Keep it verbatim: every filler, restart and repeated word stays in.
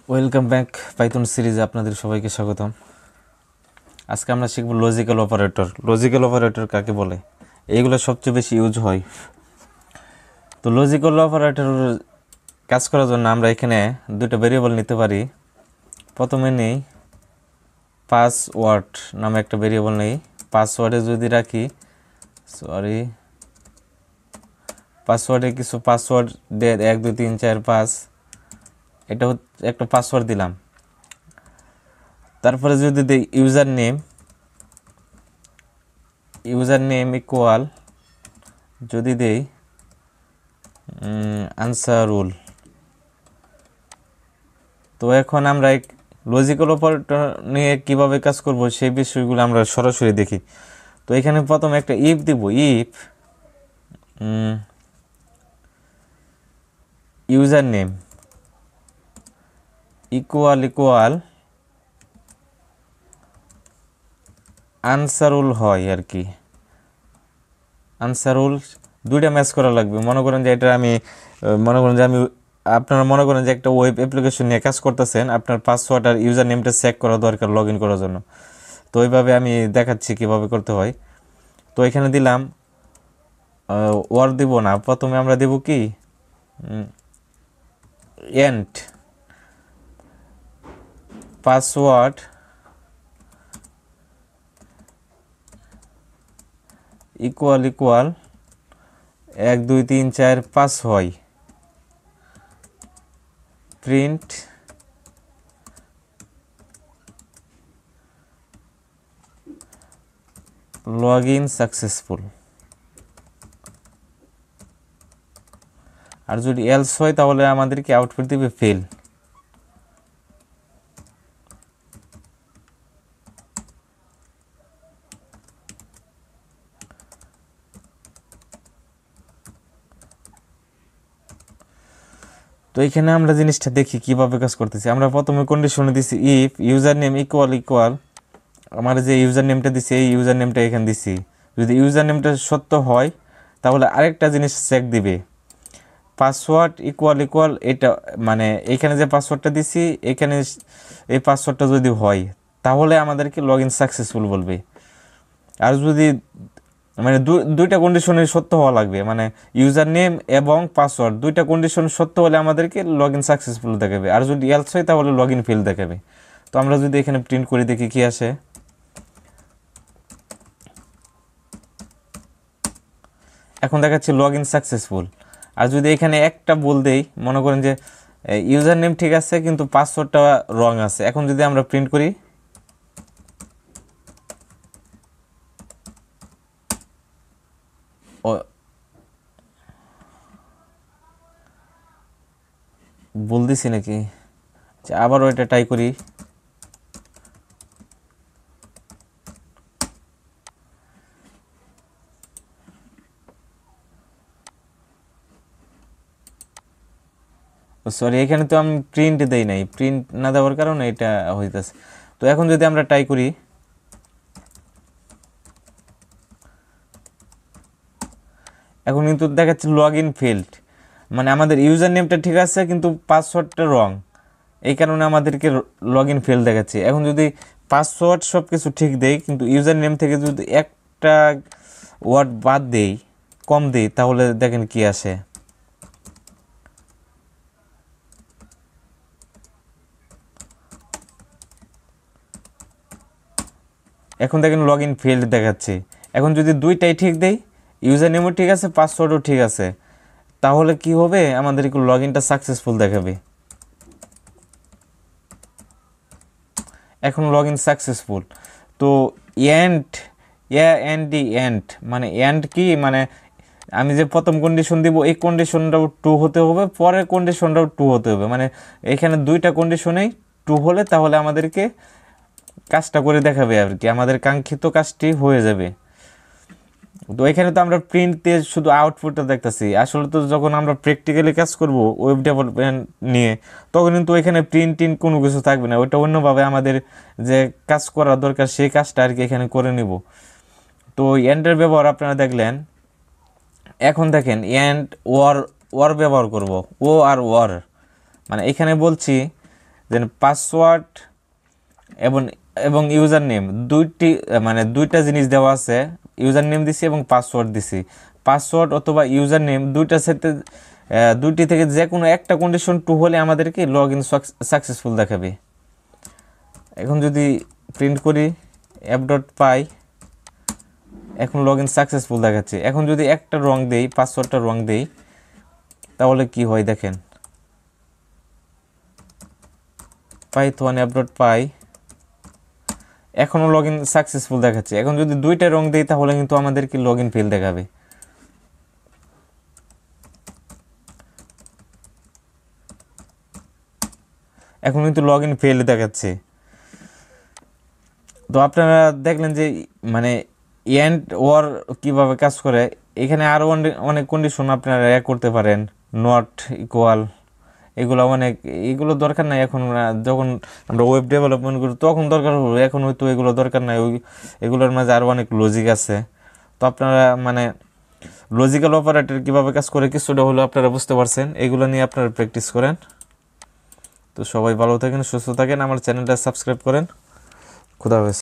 Welcome back Python সিরিজে আপনাদের সবাইকে স্বাগতম। আজকে আমরা শিখব লজিক্যাল অপারেটর। লজিক্যাল অপারেটর কাকে বলে, এইগুলো সবচেয়ে বেশি ইউজ হয়। তো লজিক্যাল অপারেটর কাজ করার জন্য আমরা এখানে দুটো ভেরিয়েবল নিতে পারি। প্রথমে নেই পাসওয়ার্ড নামে একটা ভেরিয়েবল নেই। পাসওয়ার্ডে যদি রাখি সরি পাসওয়ার্ডে কিছু পাসওয়ার্ড দিয়ে এক দুই তিন চার পাঁচ এটা হচ্ছে একটা পাসওয়ার্ড দিলাম। তারপরে যদি দিই user name, user name equal যদি দেই আনসারুল। তো এখন আমরা এক লজিক্যাল অপারেটর নিয়ে কিভাবে কাজ করব সেই বিষয়গুলো আমরা সরাসরি দেখি। তো এখানে প্রথমে একটা ইফ দিব, if user name equal equal Ansarul হয় আর কি। আনসারুল দুইটা ম্যাচ করা লাগবে। মনে করেন যে এটা আমি মনে করেন যে আমি আপনারা মনে করেন যে একটা ওয়েব অ্যাপ্লিকেশন নিয়ে কাজ করতেছেন, আপনার পাসওয়ার্ড আর ইউজার নেমটা চেক করা দরকার লগ ইন করার জন্য। তো ওইভাবে আমি দেখাচ্ছি কিভাবে করতে হয়। তো এখানে দিলাম ওয়ার দিব না, প্রথমে আমরা দেব কি এন্ড পাসওয়ার্ড ইকুয়াল ইকুয়াল এক দুই তিন চার পাঁচ হয়, প্রিন্ট লগ ইন সাকসেসফুল। আর যদি এলস হয় তাহলে আমাদেরকে আউটপুট দিবে ফেল। তো এখানে আমরা জিনিসটা দেখি কিভাবে কাজ করতেছি। আমরা প্রথমে কন্ডিশনে দিছি if user name equal equal আমার যে ইউজার নেমটা দিছি এই ইউজার নেমটা এখানে দিছি। যদি ইউজার নেমটা সত্য হয় তাহলে আরেকটা জিনিস চেক দিবে, পাসওয়ার্ড ইকুয়াল ইকুয়াল এটা মানে এখানে যে পাসওয়ার্ডটা দিছি এখানে এই পাসওয়ার্ডটা যদি হয় তাহলে আমাদেরকে লগ ইন সাকসেসফুল বলবে। আর যদি মানে দুইটা কন্ডিশনে সত্য হওয়া লাগবে, মানে ইউজার নেম এবং পাসওয়ার্ড দুইটা কন্ডিশন সত্য হলে আমাদেরকে লগ ইন সাকসেসফুল দেখাবে। আর যদি এলস হয় তাহলে লগ ইন ফেল দেখাবে। তো আমরা যদি এখানে প্রিন্ট করে দেখি কি আসে, এখন দেখাচ্ছি লগ ইন সাকসেসফুল। আর যদি এখানে একটা বল দেই, মনে করেন যে ইউজার নেম ঠিক আছে কিন্তু পাসওয়ার্ডটা রং আছে, এখন যদি আমরা প্রিন্ট করি বল দিছি নাকি, আচ্ছা আবারও এটা ট্রাই করি। সরি এখানে তো আমি প্রিন্ট দেই নাই, প্রিন্ট না দেওয়ার কারণে এটা হইতেছে। তো এখন যদি আমরা ট্রাই করি, এখন কিন্তু দেখাচ্ছে লগ ইন ফেল্ড, মানে আমাদের ইউজার নেমটা ঠিক আছে কিন্তু পাসওয়ার্ডটা রং, এই কারণে আমাদেরকে লগ ইন ফেল দেখাচ্ছে। এখন যদি পাসওয়ার্ড সব কিছু ঠিক দেই কিন্তু ইউজার নেম থেকে যদি একটা ওয়ার্ড বাদ দেই, কম দেই, তাহলে দেখেন কি আসে। এখন দেখেন লগ ইন ফেল্ড দেখাচ্ছে। এখন যদি দুইটাই ঠিক দেই, ইউজার নেমও ঠিক আছে পাসওয়ার্ডও ঠিক আছে, তাহলে কি হবে, আমাদের একটু লগ ইনটা সাকসেসফুল দেখাবে। এখন লগ ইন সাকসেসফুল। তো and A and D and মানে এন্ড কি, মানে আমি যে প্রথম কন্ডিশন দিব এই কন্ডিশনটাও টু হতে হবে, পরের কন্ডিশনটাও টু হতে হবে, মানে এখানে দুইটা কন্ডিশনেই টু হলে তাহলে আমাদেরকে কাজটা করে দেখাবে আর কি, আমাদের কাঙ্ক্ষিত কাজটি হয়ে যাবে। তো এখানে তো আমরা প্রিন্ট দিয়ে শুধু আউটপুটটা দেখতেছি, আসলে তো যখন আমরা প্র্যাকটিক্যালি কাজ করব ওয়েব ডেভেলপমেন্ট নিয়ে তখন কিন্তু এখানে প্রিন্ট টিন কোনো কিছু থাকবে না, ওইটা অন্যভাবে আমাদের যে কাজ করা দরকার সেই কাজটা আর কি এখানে করে নিব। তো এন্ডের ব্যবহার আপনারা দেখলেন। এখন দেখেন এন্ড ওয়ার ওয়ার ব্যবহার করব, ও আর ওয়ার, মানে এখানে বলছি দেন পাসওয়ার্ড এবং এবং ইউজার নেম দুইটি মানে দুইটা জিনিস দেওয়া আছে, ইউজার নেম দিছি এবং পাসওয়ার্ড দিছি। পাসওয়ার্ড অথবা ইউজার নেম দুইটার সাথে দুইটি থেকে যে কোনো একটা কন্ডিশন ট্রু হলে আমাদেরকে লগ ইন সাকসেসফুল দেখাবে। এখন যদি প্রিন্ট করি অ্যাপ ডট পাই, এখন লগ ইন সাকসেসফুল দেখাচ্ছে। এখন যদি একটা রং দেই, পাসওয়ার্ডটা রং দেই, তাহলে কি হয় দেখেন, পাইথন অ্যাপ ডট পাই এখনও লগ ইন সাকসেসফুল দেখাচ্ছে। এখন যদি দুইটা রং দেই তাহলে কিন্তু আমাদেরকে লগ ইন ফেল দেখাবে। এখন কিন্তু লগ ইন ফেল দেখাচ্ছে। তো আপনারা দেখলেন যে মানে এন্ড ওর কীভাবে কাজ করে। এখানে আরও অনেক কন্ডিশন আপনারা অ্যাড করতে পারেন, নট ইকুয়াল, এগুলো অনেক, এগুলো দরকার নাই এখন। যখন আমরা ওয়েব ডেভেলপমেন্ট করি তখন দরকার হলো, এখন হয়তো এগুলো দরকার নাই। ওই এগুলোর মাঝে আরও অনেক লজিক আছে। তো আপনারা মানে লজিক্যাল অপারেটর কীভাবে কাজ করে কিছুটা হলেও আপনারা বুঝতে পারছেন। এগুলো নিয়ে আপনারা প্র্যাকটিস করেন। তো সবাই ভালো থাকেন, সুস্থ থাকেন, আমার চ্যানেলটা সাবস্ক্রাইব করেন। খুদা হাফেজ।